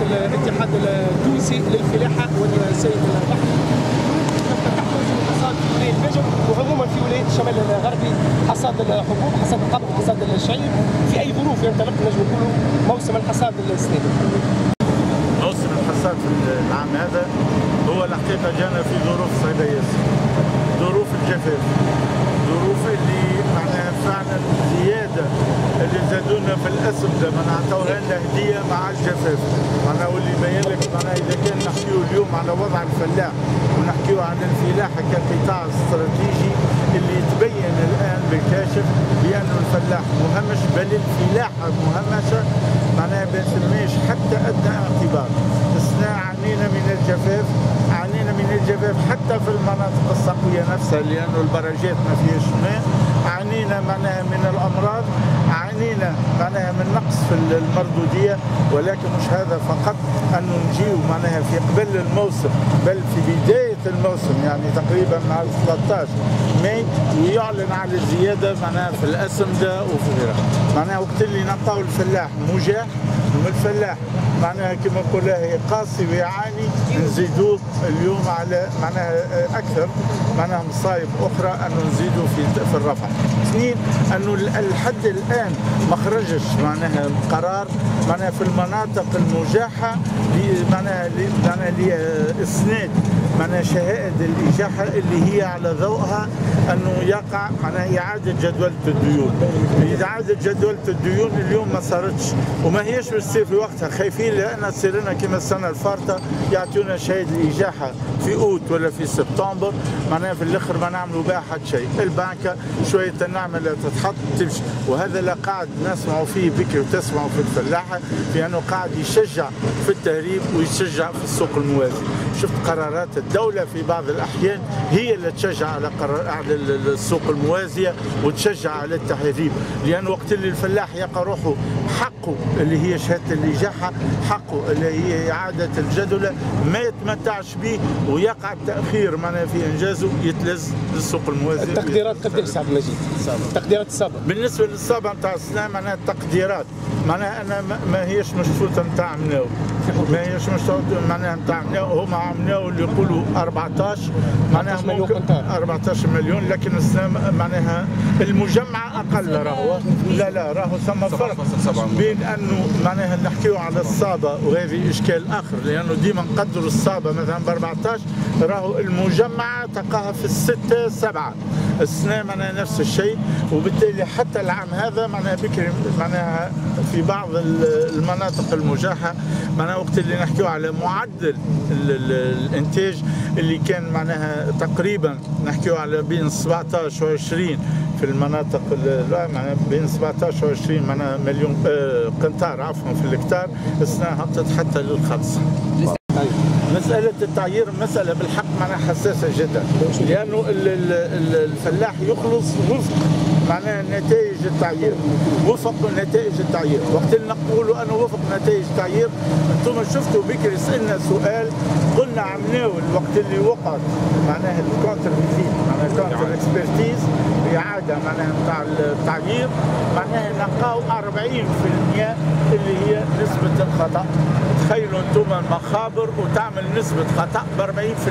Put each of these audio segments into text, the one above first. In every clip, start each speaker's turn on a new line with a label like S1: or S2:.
S1: الاتحاد التونسي للفلاحه والسيد البحري حصاد في ولايه نجم وعموما في ولايه الشمال الغربي حصاد الحبوب، حصاد القمح، حصاد الشعير. في اي ظروف ينطلق نجم نقولوا موسم الحصاد السنه؟
S2: موسم الحصاد في العام هذا هو الحقيقه جانا في ظروف صعيبه ياسر، ظروف الجفاف، ظروف اللي معناها فعلا زياده اللي زادونا في الاسمده معناها عطاوها لنا هديه مع الجفاف معناها، واللي يبين لك معناها اذا كان نحكيو اليوم على وضع الفلاح ونحكيو عن الفلاحه كقطاع استراتيجي اللي يتبين الان بالكاشف بانه الفلاح مهمش، بل الفلاحه مهمشه معناها ما نسميش حتى ادنى اعتبار. السنه عانينا من الجفاف، عانينا من الجفاف حتى في المناطق الصقويه نفسها لانه البراجات ما فيهاش ماء، عانينا معناها من الامراض، عانينا معناها من نقص في المردوديه، ولكن مش هذا فقط انه نجيو معناها في قبل الموسم بل في بدايه الموسم يعني تقريبا مع 13 ماي ويعلن على الزياده معناها في الاسمده وفي غيرها. معناها وقت اللي نلقاو الفلاح مجاح والفلاح معناها كما نقول هي قاسي ويعاني نزيدوه اليوم على معناها اكثر معناها مصايب اخرى انه نزيدوا في الرفع. اثنين انه لحد الان ما خرجش معناها قرار معناها في المناطق المجاحه معناها لاسناد معناها شهائد الاجاحه اللي هي على ضوءها انه يقع معناها اعاده جدوله الديون. اعاده جدوله الديون اليوم ما صارتش وما هيش بتصير في وقتها، خايفين لان تصير لنا كما السنه الفارطه يعطونا شهاده الاجاحه في اوت ولا في سبتمبر معناها في الاخر ما نعملوا بها حد شيء، البنكه شويه النعمه تتحط تمشي، وهذا اللي قاعد نسمعوا فيه بكري وتسمعوا في الفلاحه بانه قاعد يشجع في التهريب ويشجع في السوق الموازي. شفت قرارات الدوله في بعض الاحيان هي اللي تشجع على السوق الموازيه وتشجع على التهريب، لان وقت اللي الفلاح يلقى روحه حقه اللي هي شهاده الاجاحه، حقه اللي هي اعاده الجدوله ما يتمتعش به ويقع التاخير معناها في انجازه يتلز للسوق الموازي.
S1: التقديرات قداش سعد مجيد؟ التقديرات السابقه
S2: بالنسبه للسابقه نتاع السنه معناها التقديرات معناها انا ما هيش مشروطه نتاع مناو، ما هيش مشروطه معناها نتاع مناو، هما عملوا اللي يقولوا 14 معناها ممكن 14 مليون، لكن السنه معناها المجمعه اقل راهو لا راهو ثم فرق بين انه معناها نحكيو على الصابه وهذه اشكال اخر لانه ديما نقدروا الصابه مثلا ب 14 راهو المجمعه تلقاها في 6 7 السنه معناها نفس الشيء، وبالتالي حتى العام هذا معناها بكري معناها في بعض المناطق المجاحه معناها وقت اللي نحكيو على معدل الانتاج اللي كان معناها تقريبا نحكيو على بين 17 و 20 في المناطق معناها بين 17 و 20 معناها مليون قنطار عفوا في الهكتار، السنه هبطت حتى للخمسه. مسألة التعيير مسألة بالحق معناها حساسة جدا، لأنه الفلاح يخلص وفق معناها نتائج التعيير، وفق نتائج التعيير، وقت اللي نقولوا أنا وفق نتائج التعيير أنتم شفتوا بكري سألنا سؤال قلنا عملناه الوقت اللي وقعت معناها الكونتر فيزيت معناها الكونتر اكسبرتيز إعادة معناها نتاع التعيير معناها نلقاو 40% اللي هي نسبة الخطأ. تخيلوا انتم المخابر وتعمل نسبة خطأ ب 40%،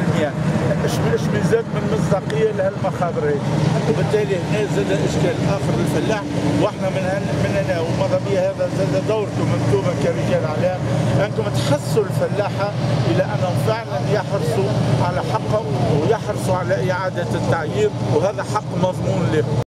S2: ايش مزاد من مصداقية لهالمخابر هذه، وبالتالي هنا زاد اشكال اخر للفلاح، واحنا من هنا ومضى بها هذا زاد دوركم انتم كرجال اعلام انكم تحسوا الفلاحة الى انهم فعلا يحرصوا على حقهم ويحرصوا على اعادة التعيير، وهذا حق مضمون لهم.